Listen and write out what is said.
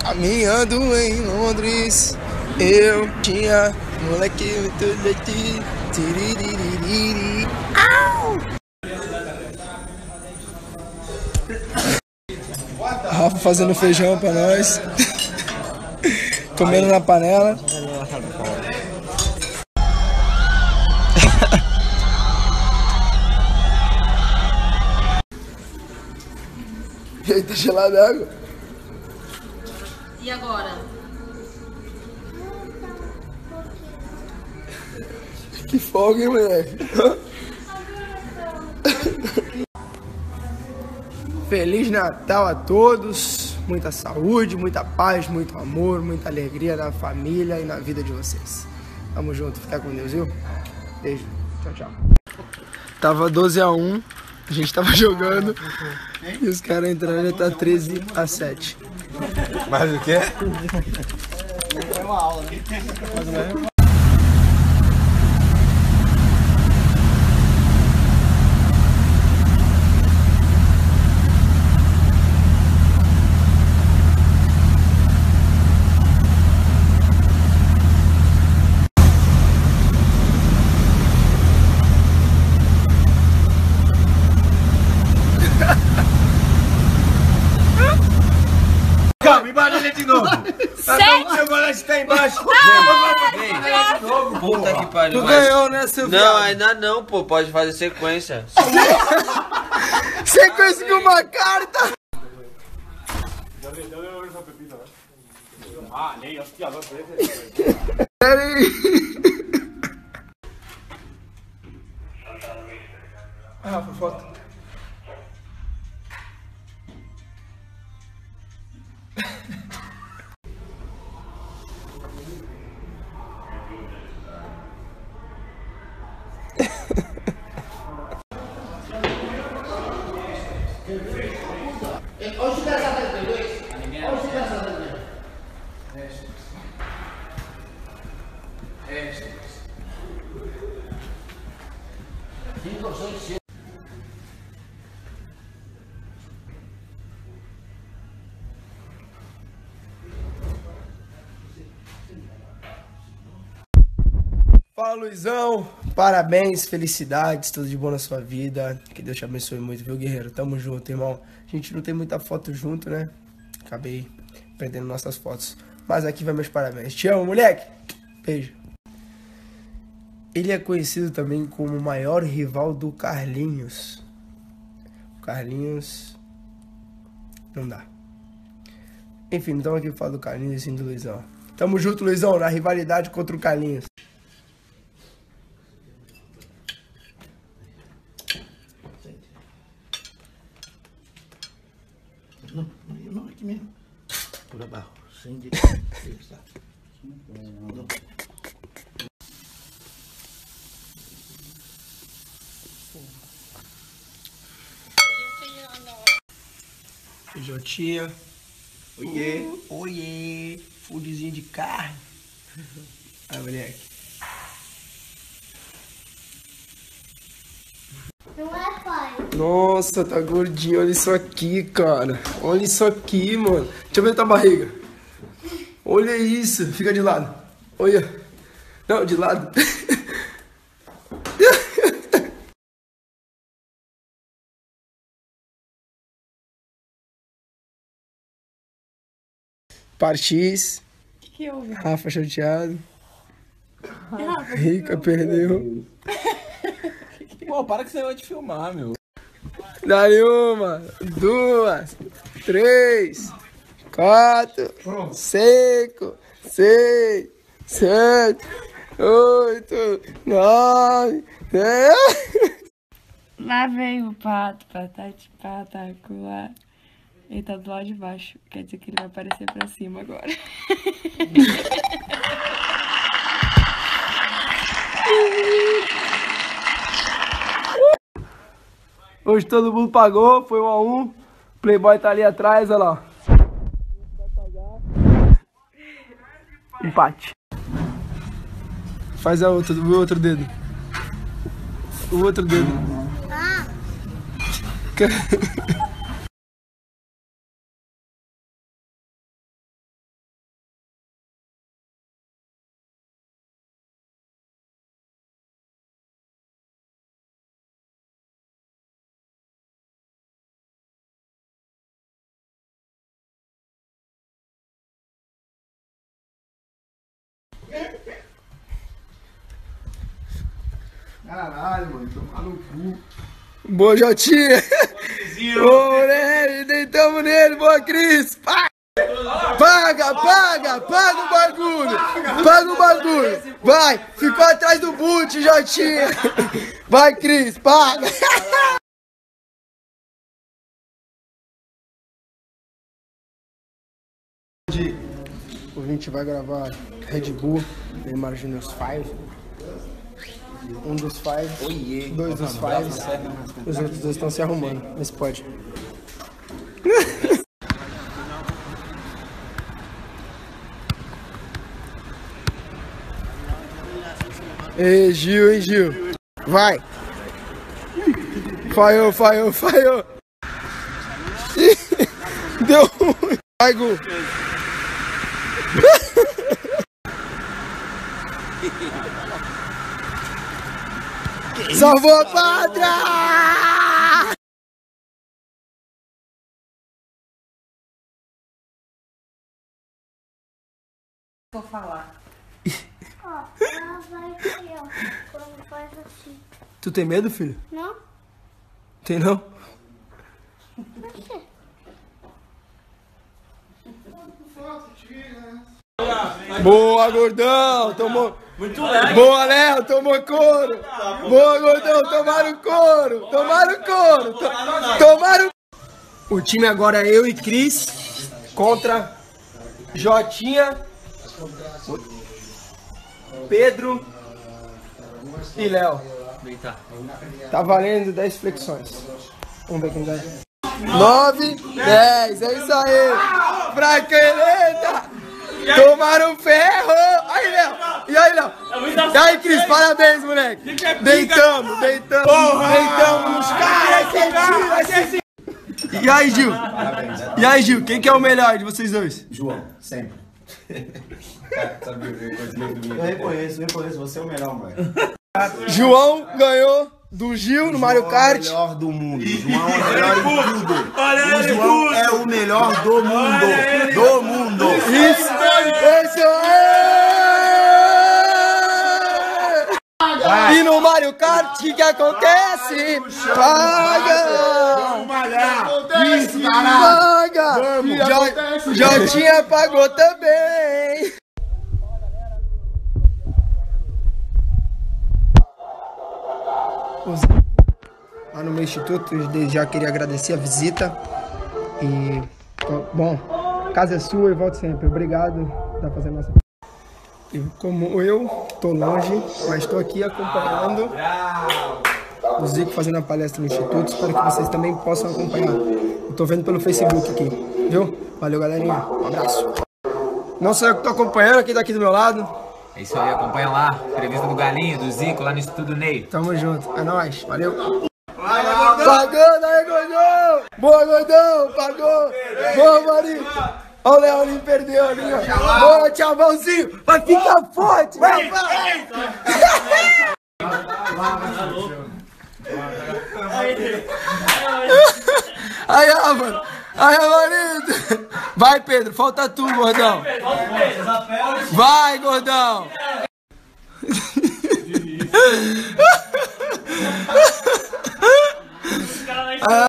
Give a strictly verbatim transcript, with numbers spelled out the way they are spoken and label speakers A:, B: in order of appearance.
A: Caminhando em Londres, eu tinha moleque muito leite. Tiriririri. Au! Rafa fazendo feijão pra nós. Comendo na panela. E aí, tá gelada a água?
B: E agora?
A: Que folga, hein, moleque? Feliz Natal a todos. Muita saúde, muita paz, muito amor, muita alegria na família e na vida de vocês. Tamo junto. Fica com Deus, viu? Beijo. Tchau, tchau. Tava doze a um. A gente tava jogando. E os caras entraram e tá treze a sete.
C: Mais o quê?
D: Foi uma aula, né?
C: Calma, embaralha de novo.
B: Sete?
C: Seu bolete tá embaixo.
B: Ah,
C: De novo,
E: Puta que pariu.
A: Tu
E: mas-
A: ganhou, né, seu
E: Não,
A: viado?
E: ainda não, pô. Pode fazer sequência.
A: Você conseguiu uma carta? Pera aí. Ah, Rafa, foto. Fala, Luizão. Parabéns, felicidades, tudo de bom na sua vida. Que Deus te abençoe muito, viu, guerreiro? Tamo junto, irmão. A gente não tem muita foto junto, né? Acabei perdendo nossas fotos. Mas aqui vai meus parabéns. Te amo, moleque. Beijo. Ele é conhecido também como o maior rival do Carlinhos. O Carlinhos... Não dá. Enfim, não estamos aqui pra falar do Carlinhos e sim do Luizão. Tamo junto, Luizão, na rivalidade contra o Carlinhos.
D: Não, não, aqui mesmo. Por abaixo, sem de...
A: Jotinha.
D: Oiê.
A: Uh, oiê. Fudizinho de carne. Aí, moleque.
F: Não é, pai?
A: Nossa, tá gordinho. Olha isso aqui, cara. Olha isso aqui, mano. Deixa eu ver tua barriga. Olha isso. Fica de lado. Olha. Não, de lado. Partis.
B: O que, que houve?
A: Rafa chateado.
B: Rafa,
A: Rica perdeu.
C: Pô, para que você vai te filmar, meu.
A: Dá-lhe uma, duas, três, quatro, cinco, seis, sete, oito, nove, dez.
B: Lá vem o pato, patati, patacuá. Ele tá do lado de baixo. Quer dizer que ele vai aparecer pra cima agora.
A: Hoje todo mundo pagou, foi um a um. Playboy tá ali atrás, olha lá. Empate. Faz a outra, o outro dedo. O outro dedo.
F: Ah.
A: Caralho, mano, tomar no cu. Boa, Jotinha. Ô, moleque, deitamos nele, boa, Cris. Paga, paga, paga o bagulho. Paga o bagulho. Vai, ficou atrás do boot, Jotinha. Vai, Cris, paga. A gente vai gravar Red Bull, Neymar Júnior cinco. Um dos five, dois dos five, os outros dois estão se arrumando. Mas pode. Ei, Gil, hein, Gil? Vai! Falhou, falhou, falhou! Deu ruim! Vai, Gu! Salvou a pátria!
B: Vou falar.
F: Ó, ela vai aqui, ó. Quando faz assim.
A: Tu tem medo, filho?
F: Não?
A: Tem não? Boa, gordão! Tomou. Muito legal. Boa, Léo! Tomou couro! Boa, gordão! Tomaram couro! Tomaram couro! To tomaram. O time agora é eu e Cris contra Jotinha, Pedro e Léo. Tá valendo dez flexões. Vamos ver quem ganha. nove, dez, é isso aí! Fraqueleta! Tomaram ferro! Aí, Léo! E aí, Léo? E aí, Cris, parabéns, moleque! Deitamos, deitamos, deitamos nos caras! E aí, Gil? E aí, Gil? Quem que é o melhor de vocês dois?
D: João, sempre. Eu reconheço, eu reconheço, você é o melhor, mano.
A: João ganhou do Gil no Mario Kart.
D: É o melhor do mundo. João é o melhor em tudo. O João é o melhor do mundo. Do mundo.
A: Isso! Isso é! E no Mario Kart, o que, que acontece? Paga!
D: Isso, caralho.
A: Paga! Já, Jotinha pagou também! Lá no meu instituto, eu já queria agradecer a visita. E, bom, a casa é sua e volto sempre. Obrigado por estar fazendo nossa. E como eu tô longe, mas estou aqui acompanhando o Zico fazendo a palestra no instituto. Espero que vocês também possam acompanhar. Eu tô vendo pelo Facebook aqui, viu? Valeu, galerinha. Um abraço. Não sou eu que tô acompanhando, quem tá aqui do meu lado.
G: É isso aí, acompanha lá. Entrevista do Galinho, do Zico, lá no Instituto Ney.
A: Tamo junto, é nóis, valeu. Pagou, daí, gordão! Boa, gordão, pagou! Boa, Marinho! Olha o Leoninho, perdeu ali, ó. Boa, Tchavãozinho! Vai ficar forte, vai, vai! Aí, ó, mano! Aí, Marinho! Vai, Pedro, falta tu, gordão! Vai, gordão!